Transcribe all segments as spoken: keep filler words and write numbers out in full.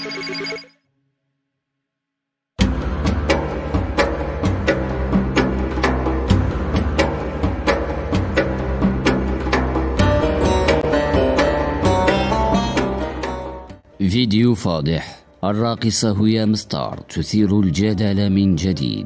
فيديو فاضح: الراقصة هيام ستار تثير الجدل من جديد.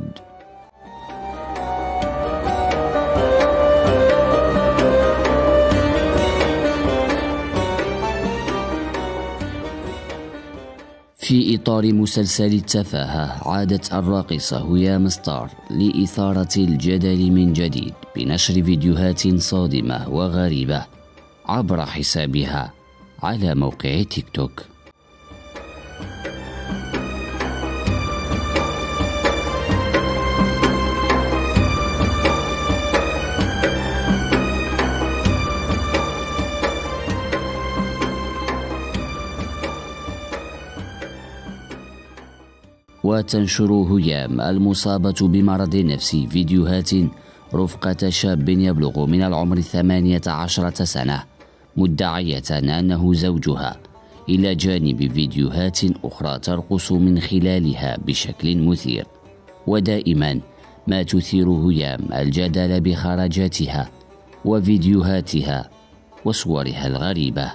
في إطار مسلسل التفاهة، عادت الراقصة هيام ستار لإثارة الجدل من جديد بنشر فيديوهات صادمة وغريبة عبر حسابها على موقع تيك توك. وتنشر هيام المصابة بمرض نفسي فيديوهات رفقة شاب يبلغ من العمر ثمانية عشرة سنة، مدعية أنه زوجها، إلى جانب فيديوهات أخرى ترقص من خلالها بشكل مثير. ودائما ما تثير هيام الجدل بخرجاتها وفيديوهاتها وصورها الغريبة.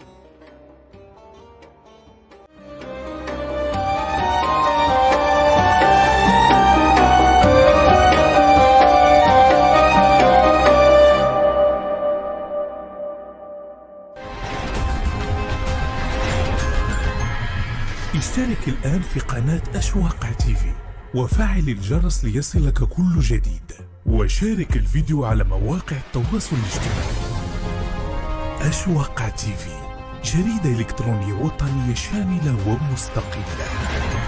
اشترك الآن في قناة أشواق تيفي وفعل الجرس ليصلك كل جديد، وشارك الفيديو على مواقع التواصل الاجتماعي. أشواق تيفي، جريدة إلكترونية وطنية شاملة ومستقلة.